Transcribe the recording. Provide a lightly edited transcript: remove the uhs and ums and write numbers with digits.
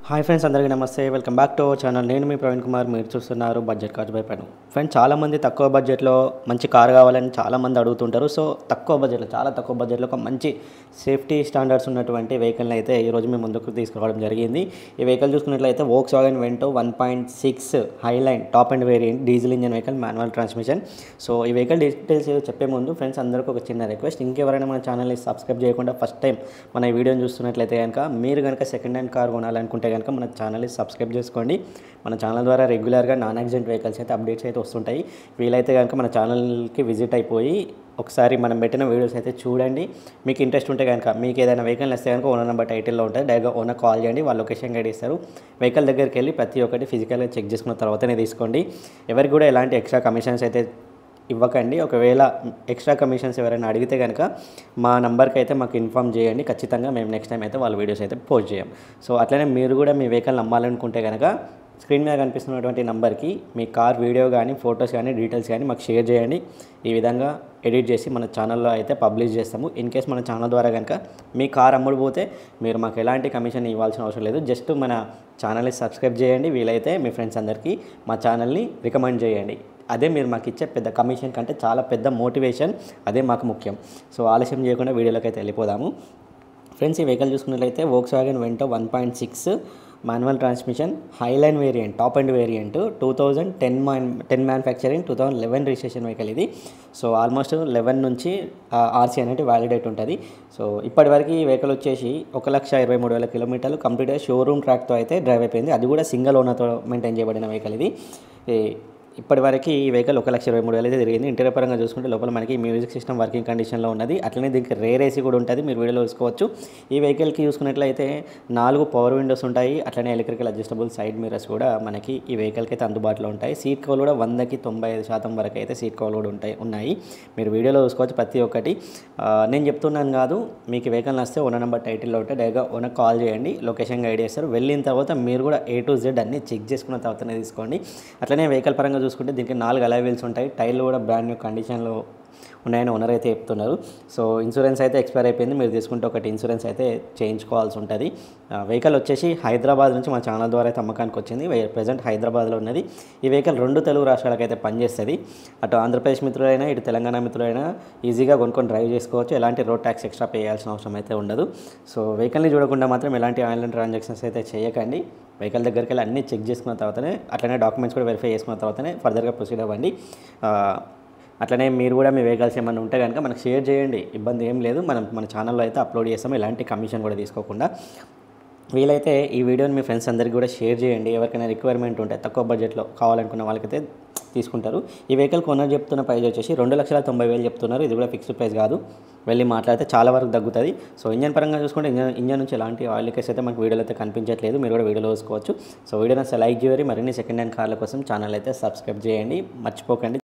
Hi friends, అందరికీ నమస్తే. Welcome back to our channel. నేను మీ ప్రవీణ్ కుమార్. మీరు చూస్తున్నారు budget cars by Praveen. Friends, చాలామంది తక్కువ బడ్జెట్లో మంచి కార్ కావాలని చాలామంది అడుగుతుంటారు. సో తక్కువ బడ్జెట్లో, చాలా తక్కువ బడ్జెట్లో ఒక మంచి సేఫ్టీ స్టాండర్డ్స్ ఉన్నటువంటి వెహికల్ని అయితే ఈరోజు మేము ముందుకు తీసుకురావడం జరిగింది. ఈ వెహికల్ చూసుకున్నట్లయితే Volkswagen Vento 1.6 highline top and variant diesel engine vehicle, manual transmission. So ఈ వెహికల్ డీటెయిల్స్ చెప్పే ముందు ఫ్రెండ్స్ అందరికీ ఒక చిన్న రిక్వెస్ట్. ఇంకెవరైనా మన ఛానల్ని సబ్స్క్రైబ్ చేయకుండా ఫస్ట్ టైం మన ఈ వీడియోని చూస్తున్నట్లయితే కనుక, మీరు కనుక సెకండ్ హ్యాండ్ కార్ కొనాలనుకుంటే కనుక మన ఛానల్ని సబ్స్క్రైబ్ చేసుకోండి. మన ఛానల్ ద్వారా రెగ్యులర్గా నాన్ యాక్సిడెంట్ వెహికల్స్ అయితే అప్డేట్స్ అయితే వస్తుంటాయి. వీలైతే కనుక మన ఛానల్కి విజిట్ అయిపోయి ఒకసారి మనం పెట్టిన వీడియోస్ అయితే చూడండి. మీకు ఇంట్రెస్ట్ ఉంటే కనుక, మీకు ఏదైనా వెహికల్ వస్తే కనుక ఓనర్ నెంబర్ టైటిల్లో ఉంటుంది, డైరెక్ట్గా ఓనర్ కాల్ చేయండి, వాళ్ళ లొకేషన్ గైడ్ ఇస్తారు. వెహికల్ దగ్గరికి వెళ్ళి ప్రతి ఒక్కటి ఫిజికల్గా చెక్ చేసుకున్న తర్వాతనే తీసుకోండి. ఎవరికి కూడా ఎలాంటి ఎక్స్ట్రా కమిషన్స్ అయితే ఇవ్వకండి. ఒకవేళ ఎక్స్ట్రా కమిషన్స్ ఎవరైనా అడిగితే కనుక మా నెంబర్కి అయితే మాకు ఇన్ఫామ్ చేయండి. ఖచ్చితంగా మేము నెక్స్ట్ టైం అయితే వాళ్ళ వీడియోస్ అయితే పోస్ట్ చేయం. సో అట్లనే మీరు కూడా మీ వెహికల్ అమ్మాలనుకుంటే కనుక స్క్రీన్ మీద కనిపిస్తున్నటువంటి నెంబర్కి మీ కార్ వీడియో కానీ, ఫొటోస్ కానీ, డీటెయిల్స్ కానీ మాకు షేర్ చేయండి. ఈ విధంగా ఎడిట్ చేసి మన ఛానల్లో అయితే పబ్లిష్ చేస్తాము. ఇన్ కేస్ మన ఛానల్ ద్వారా కనుక మీ కార్ అమ్ముడుపోతే మీరు మాకు ఎలాంటి కమిషన్ ఇవ్వాల్సిన అవసరం లేదు. జస్ట్ మన ఛానల్ని సబ్స్క్రైబ్ చేయండి. వీలైతే మీ ఫ్రెండ్స్ అందరికీ మా ఛానల్ని రికమెండ్ చేయండి. అదే మీరు మాకు ఇచ్చే పెద్ద కమిషన్ కంటే చాలా పెద్ద మోటివేషన్. అదే మాకు ముఖ్యం. సో ఆలస్యం చేయకుండా వీడియోలోకి అయితే వెళ్ళిపోదాము. ఫ్రెండ్స్, ఈ వెహికల్ చూసుకున్నట్లయితే Volkswagen Vento 1.6 manual transmission highline variant, top and variant, 2010 manufacturing, 2011 registration vehicle ఇది. సో ఆల్మోస్ట్ 11 నుంచి ఆర్సీ అనేది వ్యాలిడేట్ ఉంటుంది. సో ఇప్పటివరకు ఈ వెహికల్ వచ్చేసి 1,23,000 కిలోమీటర్లు కంప్లీట్గా షోరూమ్ ట్రాక్తో అయితే డ్రైవ్ అయిపోయింది. అది కూడా సింగిల్ ఓనర్తో మెయింటైన్ చేయబడిన వెహికల్ ఇది. ఇప్పటివరకు ఈ వెహికల్ 1,23,000 అయితే తిరిగింది. ఇంటీరియర్ పరంగా చూసుకుంటే లోపల మనకి మ్యూజిక్ సిస్టమ్ వర్కింగ్ కండిషన్లో ఉన్నది. అట్లనే దీనికి రేర్ ఏసీ కూడా ఉంటుంది, మీరు వీడియోలో చూసుకోవచ్చు. ఈ వెహికల్కి చూసుకున్నట్లయితే 4 పవర్ విండోస్ ఉంటాయి. అట్లనే ఎలక్ట్రికల్ అడ్జస్టబుల్ సైడ్ మిర్రర్స్ కూడా మనకి ఈ వెహికల్కి అయితే అందుబాటులో ఉంటాయి. సీట్ కవర్ కూడా 100కి 95% వరకు అయితే సీట్ కవర్ కూడా ఉన్నాయి. మీరు వీడియోలో చూసుకోవచ్చు ప్రతి ఒక్కటి. నేను చెప్తున్నాను కాదు, మీకు వెహికల్ వస్తే ఓనర్ నెంబర్ టైటిల్లో ఉంటే డైరెక్ట్గా ఓనర్ కాల్ చేయండి, లొకేషన్ గైడ్ చేస్తారు. వెళ్ళిన తర్వాత మీరు కూడా A to Z అన్నీ చెక్ చేసుకున్న తర్వాతనే తీసుకోండి. అట్లనే వెహికల్ పరంగా చూసుకుంటే దీనికి 4 అలాయ్ వీల్స్ ఉంటాయి. టైర్లు కూడా బ్రాండ్ న్యూ కండిషన్లో ఉన్నాయని ఓనర్ అయితే చెప్తున్నారు. సో ఇన్సూరెన్స్ అయితే ఎక్స్పైర్ అయిపోయింది. మీరు తీసుకుంటే ఒకటి ఇన్సూరెన్స్ అయితే చేయించుకోవాల్సి ఉంటుంది. వెహికల్ వచ్చేసి హైదరాబాద్ నుంచి మా ఛానల్ ద్వారా అయితే అమ్మకానికి వచ్చింది. ప్రజెంట్ హైదరాబాద్లో ఉన్నది. ఈ వెహికల్ 2 తెలుగు రాష్ట్రాలకు అయితే పనిచేస్తుంది. అటు ఆంధ్రప్రదేశ్ మిత్రులైనా, ఇటు తెలంగాణ మిత్రులైనా ఈజీగా కొనుక్కొని డ్రైవ్ చేసుకోవచ్చు. ఎలాంటి రోడ్ ట్యాక్స్ ఎక్స్ట్రా పే చేయాల్సిన అవసరం అయితే ఉండదు. సో వెహికల్ని చూడకుండా మాత్రం ఎలాంటి ఆన్లైన్ ట్రాన్సాక్షన్స్ అయితే చేయకండి. వెహికల్ దగ్గరికి వెళ్ళి అన్నీ చెక్ చేసుకున్న తర్వాతనే, అట్లనే డాక్యుమెంట్స్ కూడా వెరిఫై చేసుకున్న తర్వాతనే ఫర్దర్గా ప్రొసీడ్ అవ్వండి. అట్లనే మీరు కూడా మీ వెహికల్స్ ఏమైనా ఉంటే కనుక మనకు షేర్ చేయండి, ఇబ్బంది ఏం లేదు. మన ఛానల్లో అయితే అప్లోడ్ చేస్తాము, ఎలాంటి కమిషన్ కూడా తీసుకోకుండా. వీలైతే ఈ వీడియోని మీ ఫ్రెండ్స్ అందరికీ కూడా షేర్ చేయండి. ఎవరికైనా రిక్వైర్మెంట్ ఉంటే తక్కువ బడ్జెట్లో కావాలనుకున్న వాళ్ళకైతే తీసుకుంటారు. ఈ వెహికల్ కొనర్ చెప్తున్న ప్రైస్ వచ్చేసి 2,90,000 చెప్తున్నారు. ఇది కూడా ఫిక్స్డ్ ప్రైస్ కాదు, వెళ్ళి మాట్లాడితే చాలా వరకు తగ్గుతుంది. సో ఇంజన్ పరంగా చూసుకుంటే ఇంజన్ నుంచి ఎలాంటి ఆయిల్ లీకేజ్ అయితే మనకు వీడియోలో అయితే కనిపించట్లేదు. మీరు కూడా వీడియోలో చూసుకోవచ్చు. సో వీడియోని లైక్ చేయండి. మరిన్ని సెకండ్ హ్యాండ్ కార్ల కోసం ఛానల్ అయితే సబ్స్క్రైబ్ చేయండి, మర్చిపోకండి.